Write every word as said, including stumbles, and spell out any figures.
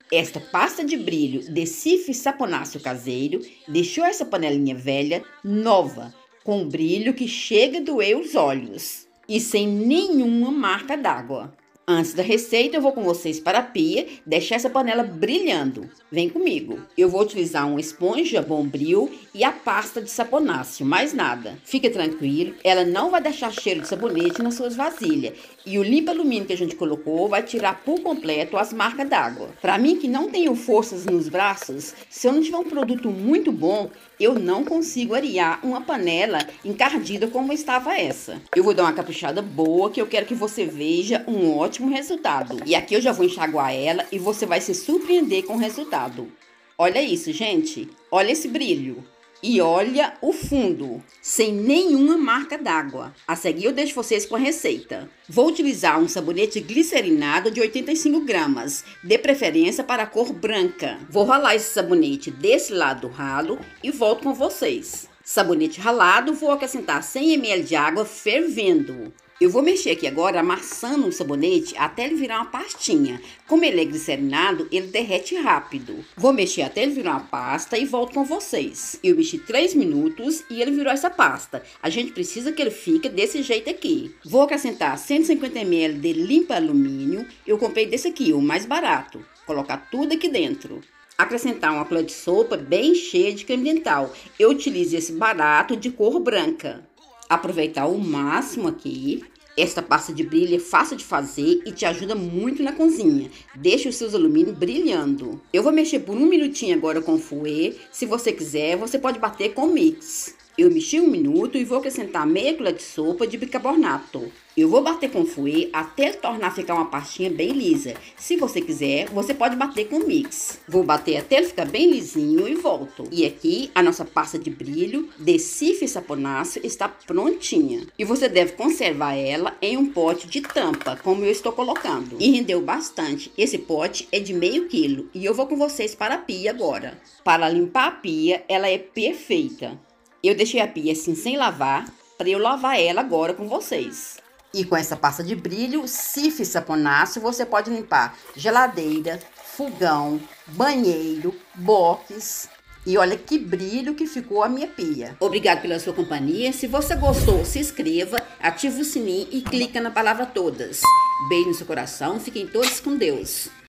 Esta pasta de brilho de Cif Saponáceo caseiro deixou essa panelinha velha nova, com um brilho que chega a doer os olhos e sem nenhuma marca d'água. Antes da receita, eu vou com vocês para a pia, deixar essa panela brilhando. Vem comigo. Eu vou utilizar uma esponja Bombril e a pasta de saponáceo, mais nada. Fica tranquilo, ela não vai deixar cheiro de sabonete nas suas vasilhas. E o limpa-alumínio que a gente colocou vai tirar por completo as marcas d'água. Para mim, que não tenho forças nos braços, se eu não tiver um produto muito bom, eu não consigo arear uma panela encardida como estava essa. Eu vou dar uma caprichada boa, que eu quero que você veja um ótimo resultado. E aqui eu já vou enxaguar ela e você vai se surpreender com o resultado. Olha isso, gente. Olha esse brilho. E olha o fundo, sem nenhuma marca d'água. A seguir eu deixo vocês com a receita. Vou utilizar um sabonete glicerinado de oitenta e cinco gramas, de preferência para a cor branca. Vou ralar esse sabonete desse lado do ralo e volto com vocês. Sabonete ralado, vou acrescentar cem mililitros de água fervendo. Eu vou mexer aqui agora amassando o sabonete até ele virar uma pastinha. Como ele é glicerinado, ele derrete rápido. Vou mexer até ele virar uma pasta e volto com vocês. Eu mexi três minutos e ele virou essa pasta. A gente precisa que ele fique desse jeito aqui. Vou acrescentar cento e cinquenta mililitros de limpa-alumínio. Eu comprei desse aqui, o mais barato. Colocar tudo aqui dentro. Acrescentar uma colher de sopa bem cheia de creme dental. Eu utilizo esse barato de cor branca. Aproveitar o máximo aqui. Esta pasta de brilho é fácil de fazer e te ajuda muito na cozinha. Deixa os seus alumínios brilhando. Eu vou mexer por um minutinho agora com o fouet. Se você quiser, você pode bater com mix. Eu mexi um minuto e vou acrescentar meia colher de sopa de bicarbonato. Eu vou bater com o fouet até tornar ficar uma pastinha bem lisa. Se você quiser, você pode bater com mix. Vou bater até ele ficar bem lisinho e volto. E aqui a nossa pasta de brilho de Cif Saponáceo está prontinha. E você deve conservar ela em um pote de tampa, como eu estou colocando. E rendeu bastante. Esse pote é de meio quilo. E eu vou com vocês para a pia agora. Para limpar a pia, ela é perfeita. Eu deixei a pia assim sem lavar, para eu lavar ela agora com vocês. E com essa pasta de brilho, Cif Saponáceo, você pode limpar geladeira, fogão, banheiro, box. E olha que brilho que ficou a minha pia. Obrigado pela sua companhia. Se você gostou, se inscreva, ative o sininho e clica na palavra todas. Beijo no seu coração, fiquem todos com Deus.